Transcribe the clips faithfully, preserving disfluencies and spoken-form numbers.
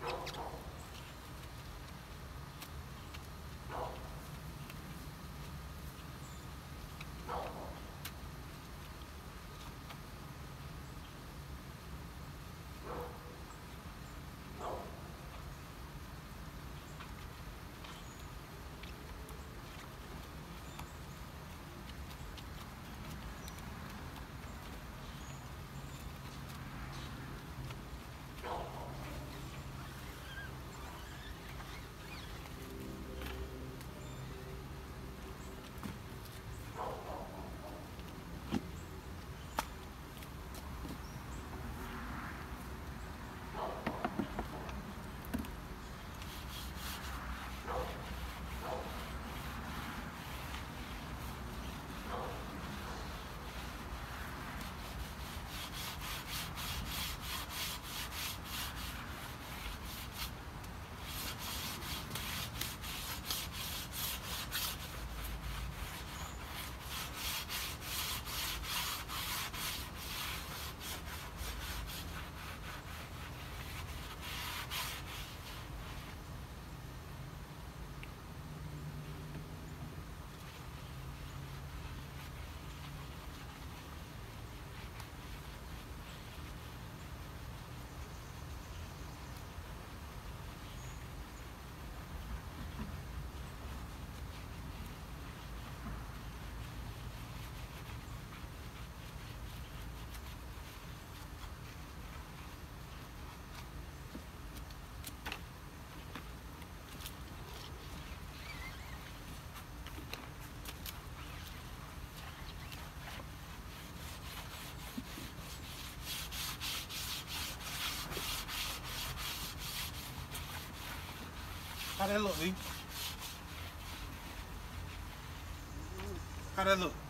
How that look, Lee? How that look?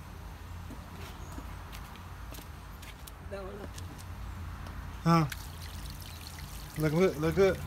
Don't look. Huh? Look good, look good.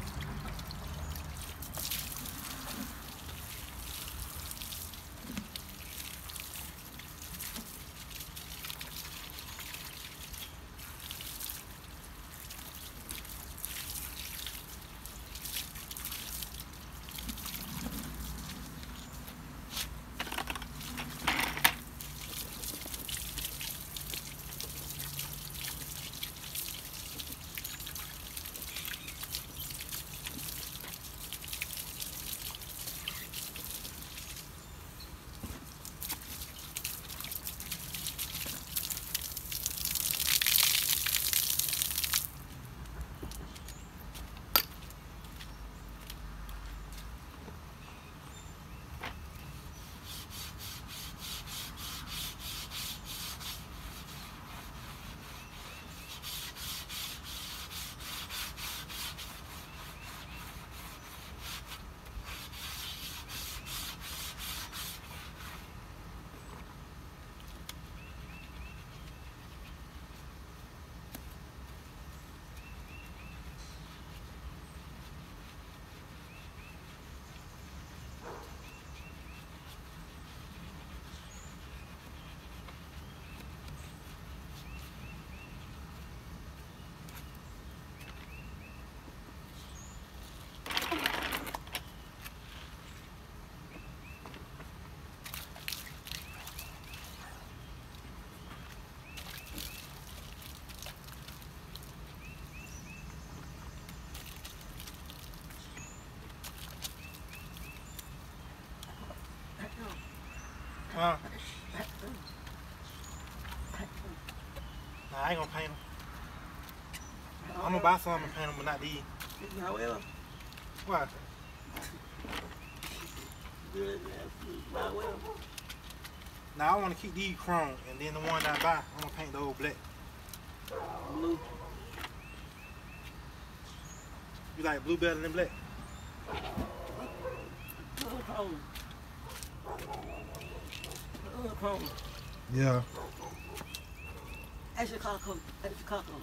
Huh? Nah, I ain't gonna paint them. I'm gonna buy some and paint them, but not these. However, Why? good. However, Now I want to keep these chrome, and then the one that I buy, I'm gonna paint those black. blue. You like blue better than black? Blue chrome. Blue chrome. Yeah. Extra color coat. Extra color coat.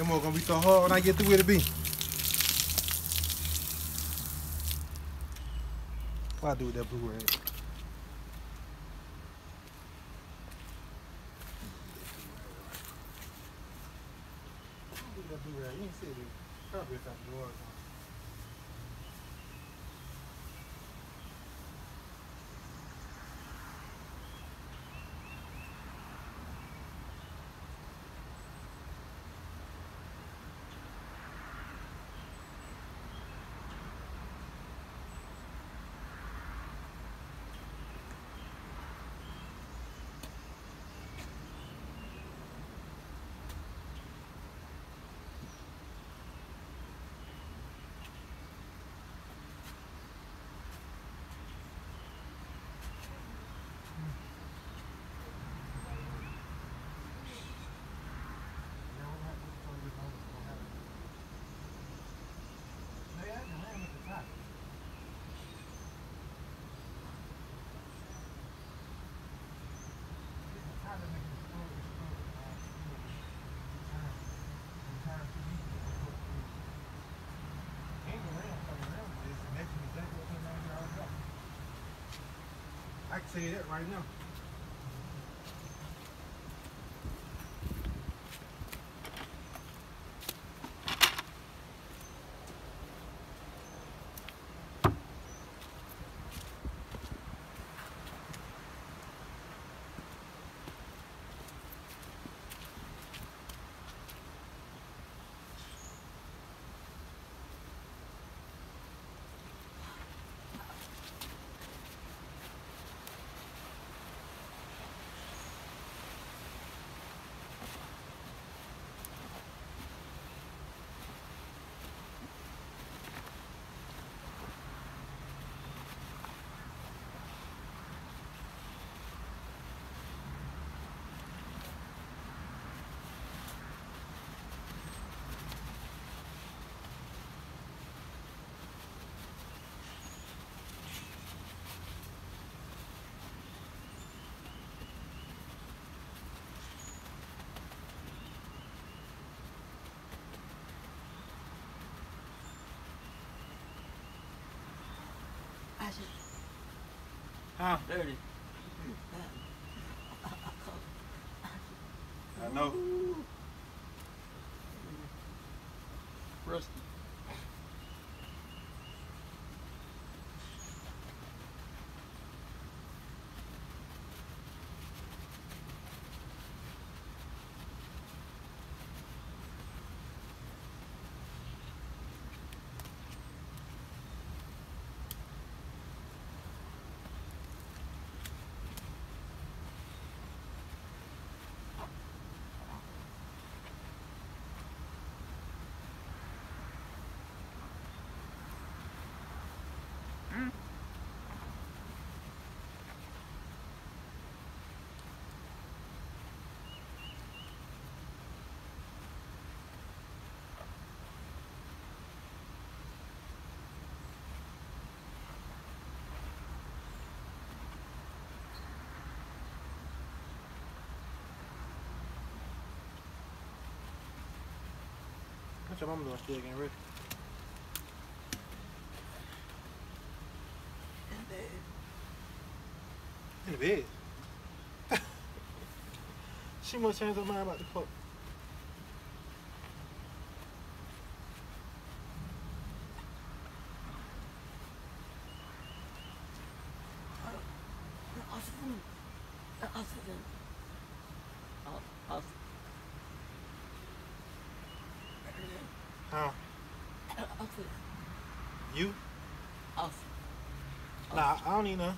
Them more gonna be so hard when I get through with it, be. What I do with that blue rag? That blue rag, you ain't see it. Probably it's out the door or something. I can say that right now. Huh? Dirty. I know. Rusty. What your mama doing still getting ready? In the bed. She must change her mind about the fuck. Huh? You? Nah, I don't need none.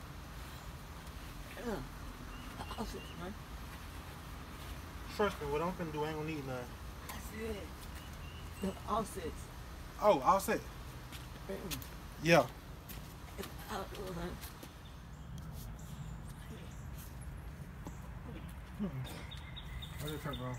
Trust me, what I'm finna do, I ain't gonna need none. I said, all six. Oh, all set. Yeah. Where's your truck, bro?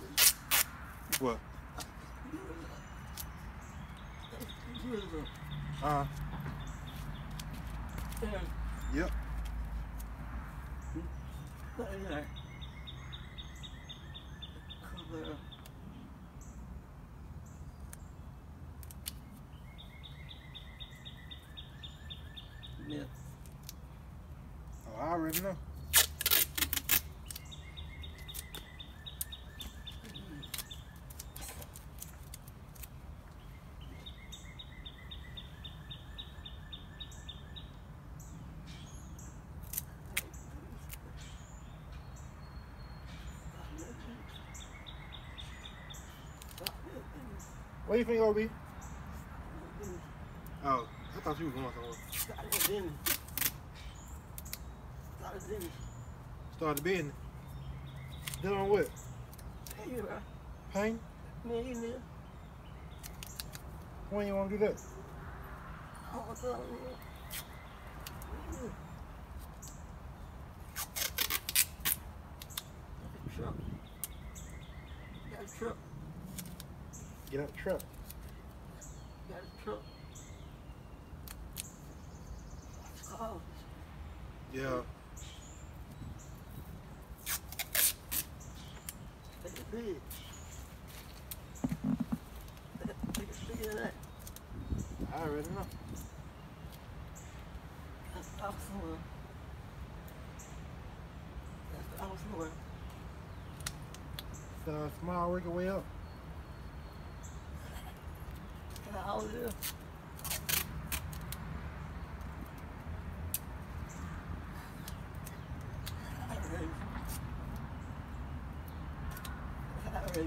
What? Uh. Yep. Yeah. Oh, I already know. Where you think you'll be? Oh, I thought you was going somewhere. Start the business. Dealing with pain? When you want to do that? Truck. Get out the truck. Got a truck. Oh. Yeah. Take it big. Take it bigger than that. I already know. That's the awesome one. That's the awesome one. It's a small work your way up. How old is it? Alright.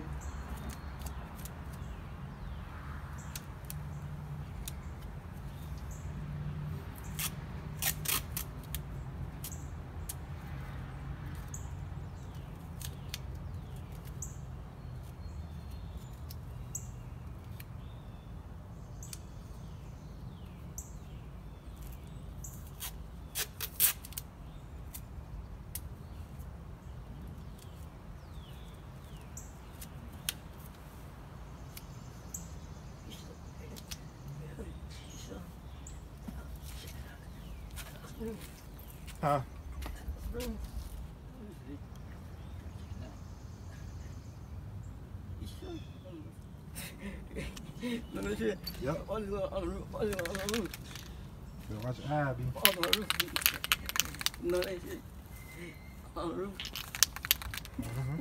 Huh? Yep. On the roof, on the roof, on the roof. Better watch your eye, B. On the roof. No, that shit. On the roof. Mm-hmm.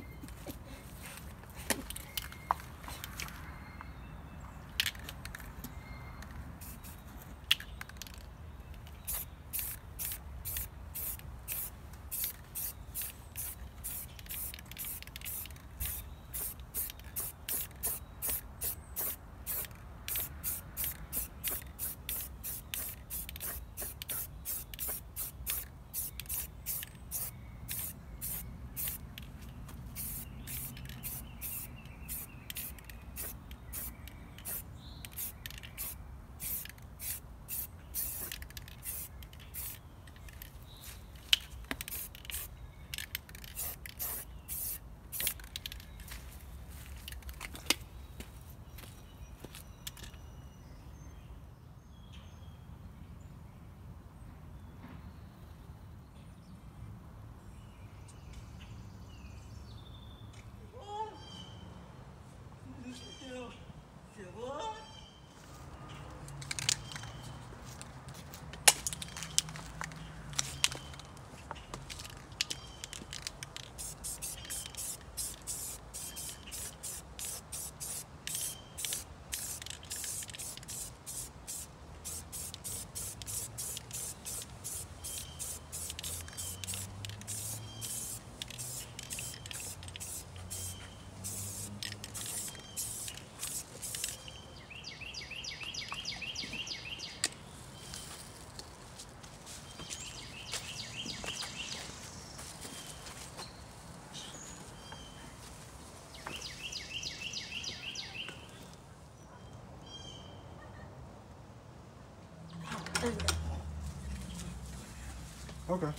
Okay.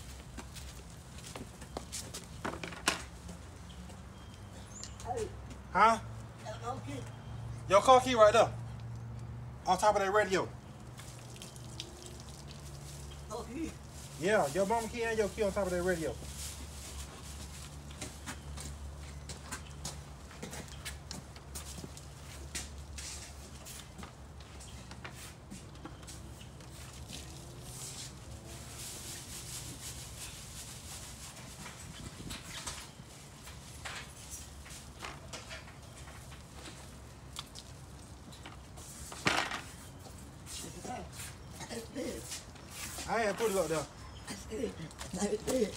Hey, Huh? okay. Your car key right there. On top of that radio. key. Yeah, your mama key and your key on top of that radio. I had put it up there. Like this.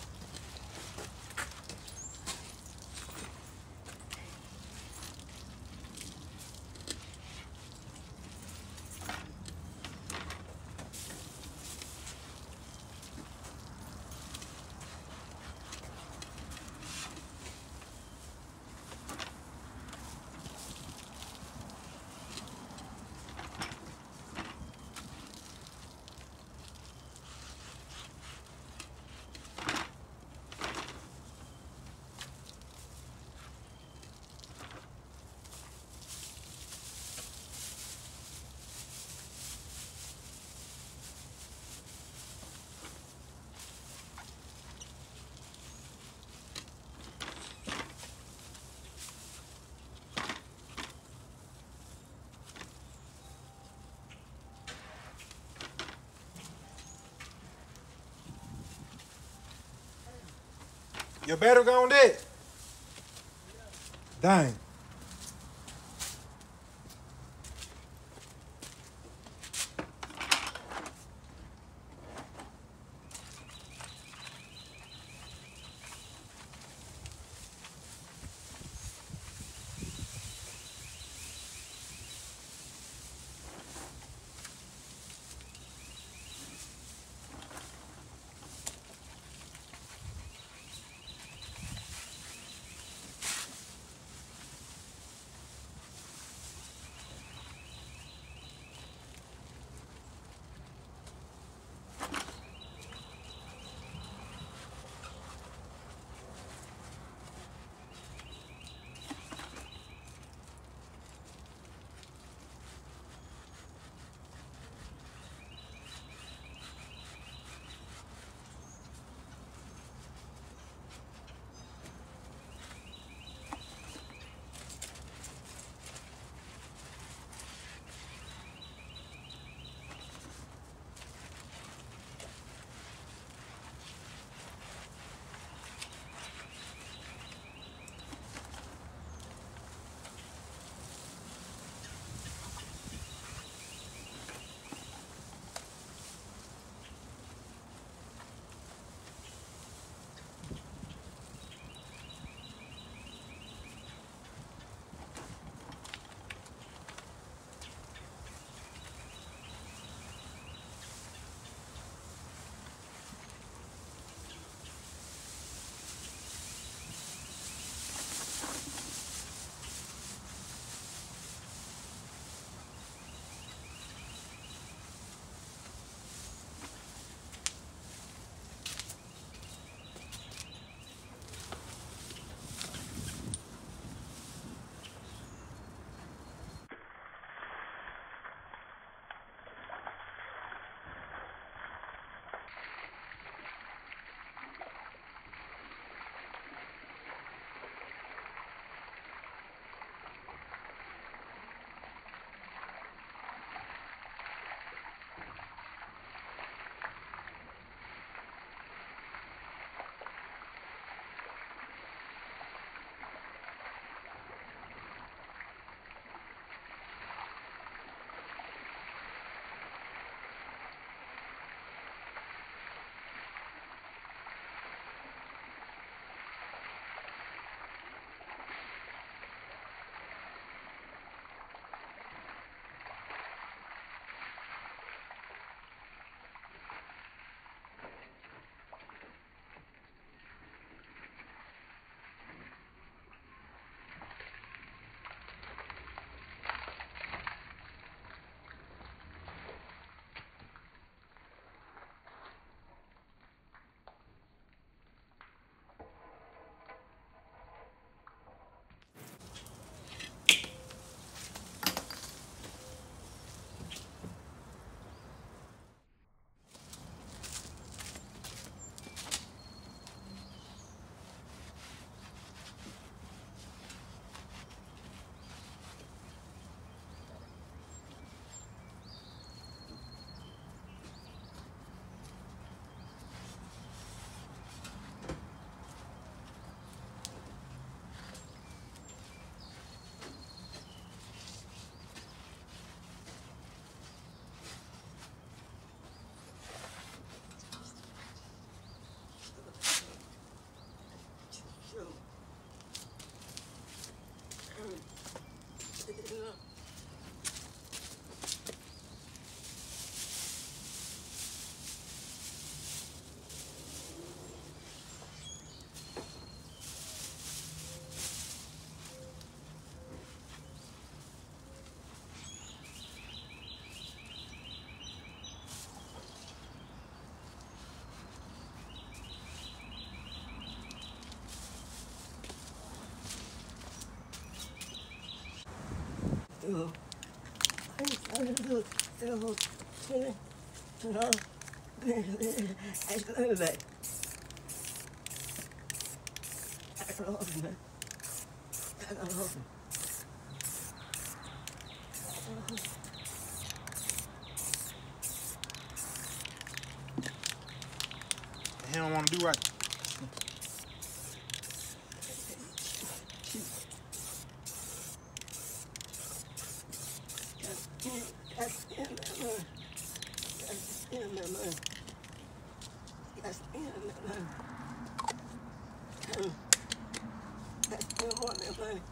Your battery gone dead? Dang. two, twenty-two, twenty-two, twenty, twenty, I love it. I love it. I love it. He don't want to do right. That's in my mind. That's in my mind. That's in my mind. That's in my mind.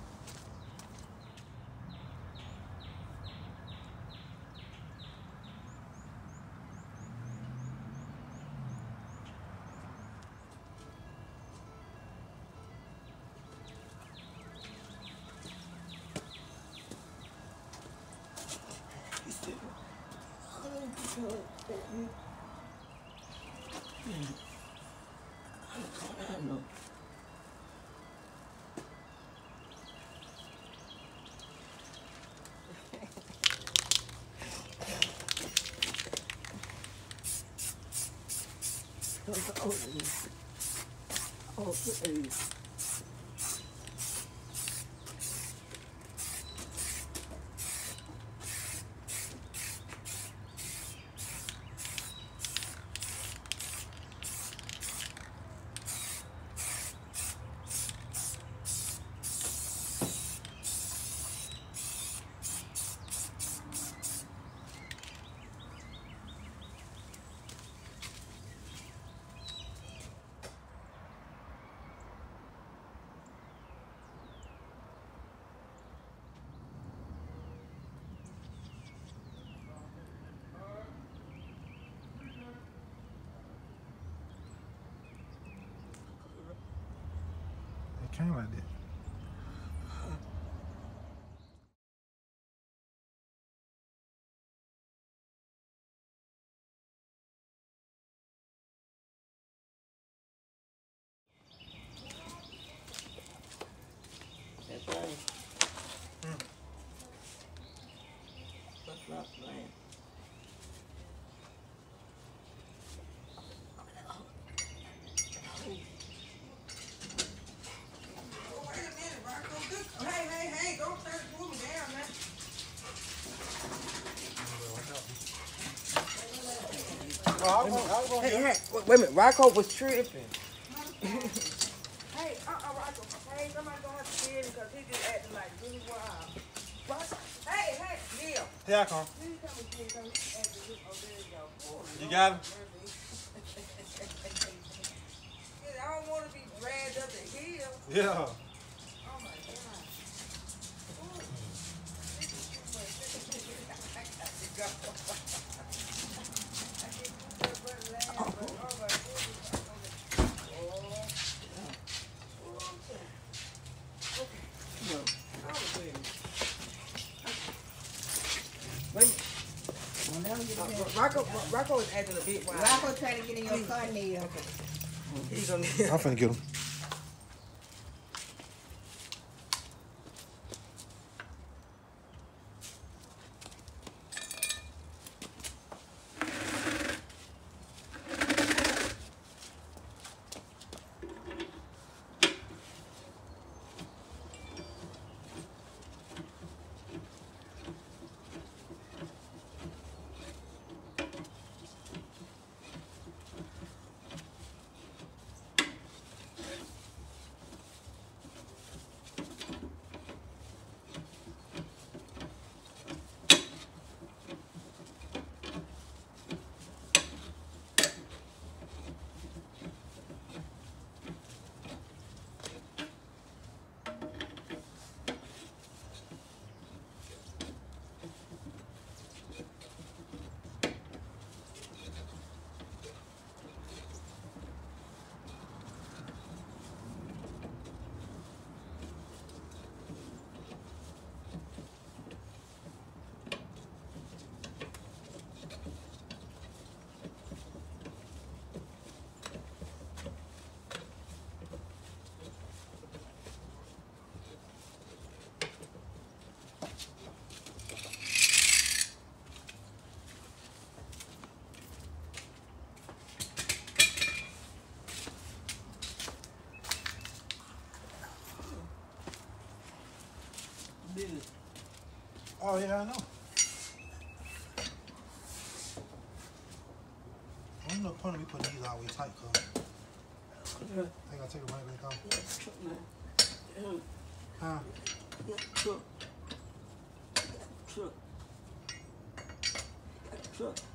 Oh, please. It came like that. That's right. Mm. That's not playing. Hey, hey, hey, don't turn the woman down, man. Oh, I was, I was gonna Hey, get hey, wait, wait a minute. Rocco was tripping. Hey, uh-uh, Rocco. Hey, somebody gonna have to get him because he just acting like really wild. Rocco. Hey, hey, Neil. Here I come. Please come and see him. He's acting really- oh, there you go. Oh, You got him? I don't want to be dragged up the hill. Yeah. Oh, my God. Ooh. This is too much. I got to go. I can't do that but laugh, but oh, my goodness. No. Wait a minute. Uh, Rocco, Rocco is acting a bit wild. Rocco trying to get in your car, Neil. He's gonna I'm finna get him. dude. Oh yeah, I know. Ain't no point in me putting these all the way tight, cuz. Yeah. I gotta take it right back off. That truck, man. Damn. Huh? That truck. That truck. That truck.